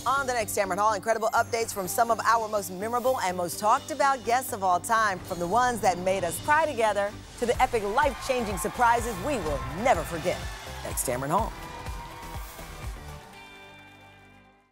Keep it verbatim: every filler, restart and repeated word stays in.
On the next Tamron Hall, incredible updates from some of our most memorable and most talked about guests of all time, from the ones that made us cry together to the epic life-changing surprises we will never forget. Next Tamron Hall.